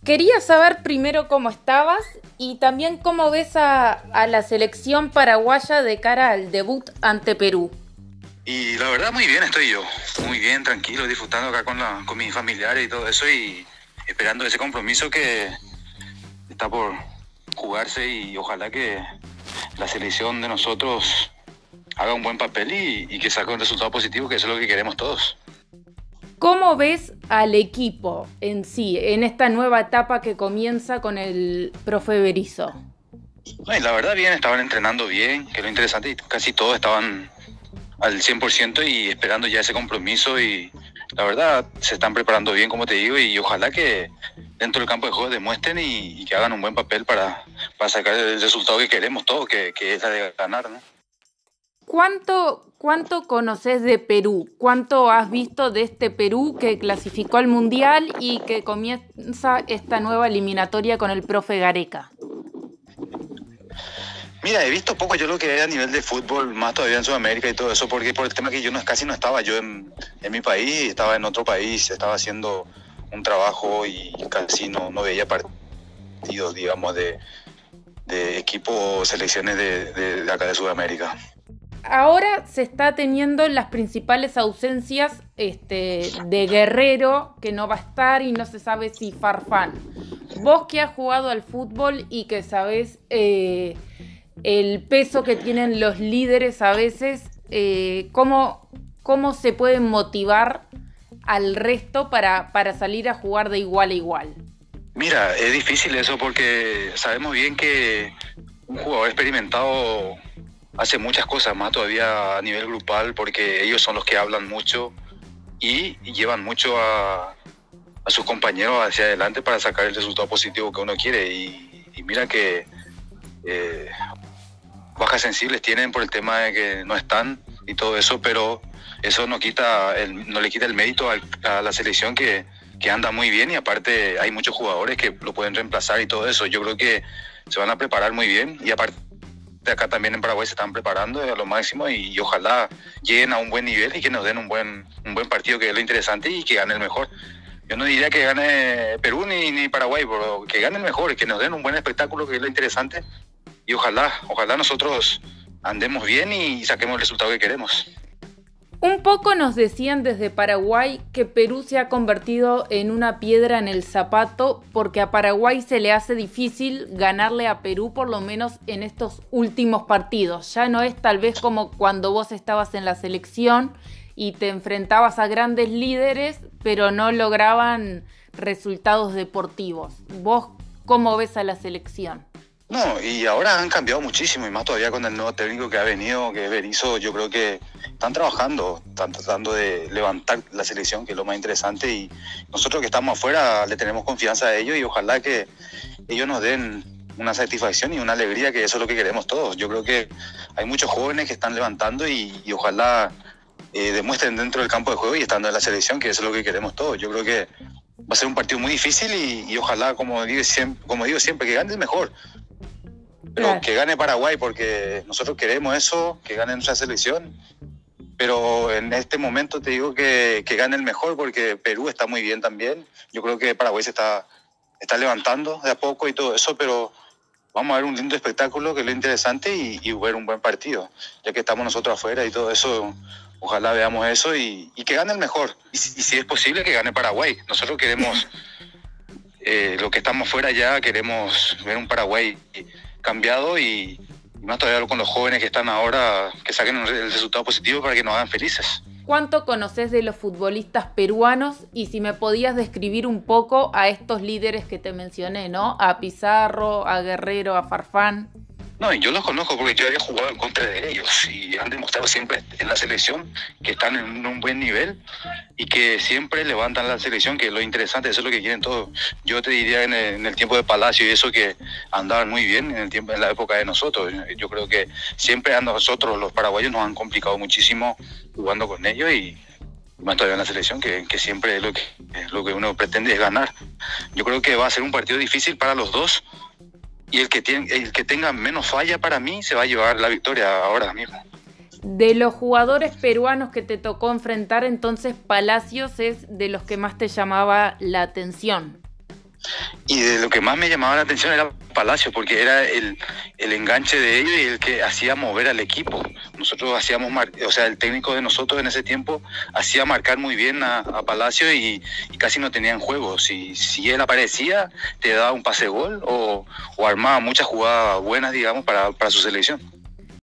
Quería saber primero cómo estabas y también cómo ves a la selección paraguaya de cara al debut ante Perú. Y la verdad muy bien estoy yo, muy bien, tranquilo, disfrutando acá con mis familiares y todo eso y esperando ese compromiso que está por jugarse y ojalá que la selección de nosotros haga un buen papel y que saque un resultado positivo, que eso es lo que queremos todos. ¿Cómo ves al equipo en sí, en esta nueva etapa que comienza con el profe Berizzo? No, y la verdad bien, estaban entrenando bien, que es lo interesante, y casi todos estaban al 100% y esperando ya ese compromiso y la verdad se están preparando bien, como te digo, y ojalá que dentro del campo de juego demuestren y que hagan un buen papel para sacar el resultado que queremos todos, que es la de ganar, ¿no? ¿Cuánto conoces de Perú? ¿Cuánto has visto de este Perú que clasificó al Mundial y que comienza esta nueva eliminatoria con el profe Gareca? Mira, he visto poco yo lo que es a nivel de fútbol, más todavía en Sudamérica y todo eso, porque por el tema que yo casi no estaba yo en mi país, estaba en otro país, estaba haciendo un trabajo y casi no veía partidos, digamos, de equipos, selecciones de acá de Sudamérica. Ahora se está teniendo las principales ausencias de Guerrero, que no va a estar, y no se sabe si Farfán. Vos que has jugado al fútbol y que sabés el peso que tienen los líderes a veces, ¿cómo se pueden motivar al resto para salir a jugar de igual a igual? Mira, es difícil eso porque sabemos bien que un jugador experimentado hace muchas cosas más todavía a nivel grupal, porque ellos son los que hablan mucho y llevan mucho a sus compañeros hacia adelante para sacar el resultado positivo que uno quiere. Y mira que bajas sensibles tienen por el tema de que no están y todo eso, pero eso no le quita el mérito a la selección que anda muy bien, y aparte hay muchos jugadores que lo pueden reemplazar y todo eso. Yo creo que se van a preparar muy bien, y aparte acá también en Paraguay se están preparando a lo máximo y ojalá lleguen a un buen nivel y que nos den un buen partido, que es lo interesante, y que gane el mejor. Yo no diría que gane Perú ni Paraguay, pero que gane el mejor, que nos den un buen espectáculo, que es lo interesante, y ojalá nosotros andemos bien y saquemos el resultado que queremos. Un poco nos decían desde Paraguay que Perú se ha convertido en una piedra en el zapato porque a Paraguay se le hace difícil ganarle a Perú, por lo menos en estos últimos partidos. Ya no es tal vez como cuando vos estabas en la selección y te enfrentabas a grandes líderes, pero no lograban resultados deportivos. ¿Vos cómo ves a la selección? No, y ahora han cambiado muchísimo, y más todavía con el nuevo técnico que ha venido, que es Berizzo. Yo creo que están trabajando, están tratando de levantar la selección, que es lo más interesante, y nosotros que estamos afuera le tenemos confianza a ellos y ojalá que ellos nos den una satisfacción y una alegría, que eso es lo que queremos todos. Yo creo que hay muchos jóvenes que están levantando y ojalá demuestren dentro del campo de juego y estando en la selección, que eso es lo que queremos todos. Yo creo que va a ser un partido muy difícil y ojalá, como digo siempre, que gane el mejor. Pero claro, que gane Paraguay, porque nosotros queremos eso, que gane nuestra selección. Pero en este momento te digo que gane el mejor, porque Perú está muy bien también. Yo creo que Paraguay se está levantando de a poco y todo eso, pero vamos a ver un lindo espectáculo, que es lo interesante, y ver un buen partido. Ya que estamos nosotros afuera y todo eso, ojalá veamos eso y que gane el mejor. Y si es posible, que gane Paraguay. Nosotros queremos, los que estamos fuera ya, queremos ver un Paraguay cambiado y más todavía con los jóvenes que están ahora, que saquen el resultado positivo para que nos hagan felices. ¿Cuánto conoces de los futbolistas peruanos? Y si me podías describir un poco a estos líderes que te mencioné, ¿no? A Pizarro, a Guerrero, a Farfán. No, y yo los conozco porque yo había jugado en contra de ellos y han demostrado siempre en la selección que están en un buen nivel y que siempre levantan la selección, que es lo interesante, eso es lo que quieren todos. Yo te diría en el tiempo de Palacio y eso, que andaban muy bien en la época de nosotros. Yo creo que siempre a nosotros, los paraguayos, nos han complicado muchísimo jugando con ellos, y más todavía en la selección, que siempre es lo que uno pretende, es ganar. Yo creo que va a ser un partido difícil para los dos, y el que tenga menos falla, para mí, se va a llevar la victoria ahora mismo. De los jugadores peruanos que te tocó enfrentar, entonces Palacios es de los que más te llamaba la atención. Y de lo que más me llamaba la atención era Palacio, porque era el enganche de ellos y el que hacía mover al equipo. Nosotros hacíamos, o sea, el técnico de nosotros en ese tiempo hacía marcar muy bien a Palacio y casi no tenían juego. Si él aparecía, te daba un pase gol o armaba muchas jugadas buenas, digamos, para su selección.